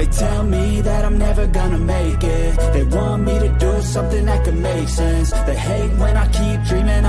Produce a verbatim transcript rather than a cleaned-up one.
They tell me that I'm never gonna make it. They want me to do something that could make sense. They hate when I keep dreaming